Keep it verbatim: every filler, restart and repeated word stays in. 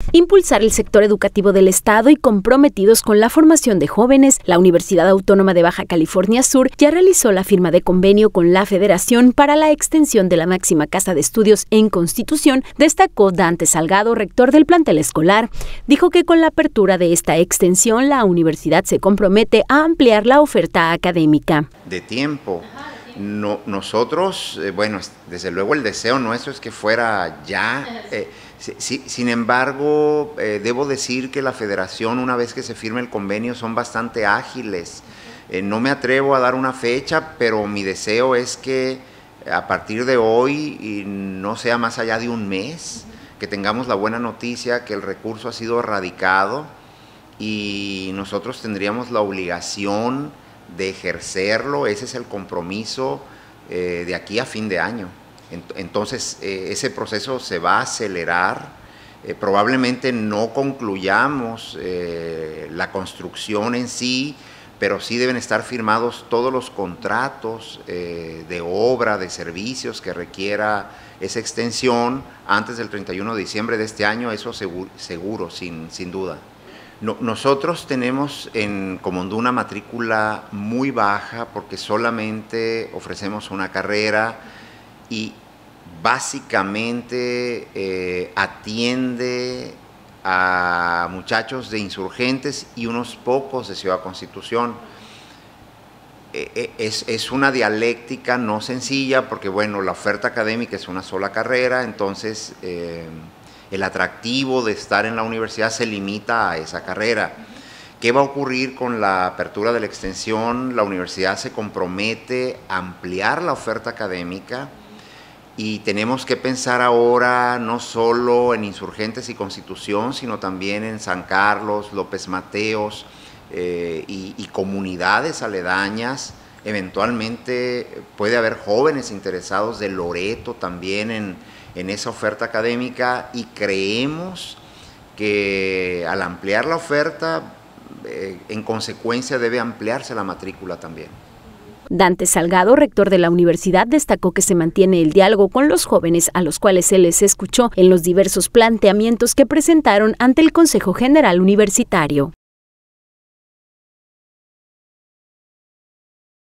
Impulsar el sector educativo del Estado y comprometidos con la formación de jóvenes, la Universidad Autónoma de Baja California Sur ya realizó la firma de convenio con la Federación para la extensión de la máxima casa de estudios en Constitución, destacó Dante Salgado, rector del plantel escolar. Dijo que con la apertura de esta extensión, la universidad se compromete a ampliar la oferta académica. De tiempo. No, nosotros, eh, bueno, desde luego el deseo nuestro es que fuera ya. Eh, si, sin embargo, eh, debo decir que la Federación, una vez que se firme el convenio, son bastante ágiles. Eh, no me atrevo a dar una fecha, pero mi deseo es que a partir de hoy, y no sea más allá de un mes, que tengamos la buena noticia que el recurso ha sido radicado y nosotros tendríamos la obligación de ejercerlo. Ese es el compromiso eh, de aquí a fin de año. Entonces, eh, ese proceso se va a acelerar. Eh, probablemente no concluyamos eh, la construcción en sí, pero sí deben estar firmados todos los contratos eh, de obra, de servicios que requiera esa extensión antes del treinta y uno de diciembre de este año, eso seguro, seguro sin, sin duda. No, nosotros tenemos en Comondú una matrícula muy baja porque solamente ofrecemos una carrera y básicamente eh, atiende a muchachos de insurgentes y unos pocos de Ciudad Constitución. Eh, es, es una dialéctica no sencilla porque, bueno, la oferta académica es una sola carrera, entonces eh, el atractivo de estar en la universidad se limita a esa carrera. ¿Qué va a ocurrir con la apertura de la extensión? La universidad se compromete a ampliar la oferta académica y tenemos que pensar ahora no solo en Insurgentes y Constitución, sino también en San Carlos, López Mateos eh, y, y comunidades aledañas. Eventualmente puede haber jóvenes interesados de Loreto también en en esa oferta académica y creemos que al ampliar la oferta, eh, en consecuencia debe ampliarse la matrícula también. Dante Salgado, rector de la universidad, destacó que se mantiene el diálogo con los jóvenes a los cuales se les escuchó en los diversos planteamientos que presentaron ante el Consejo General Universitario.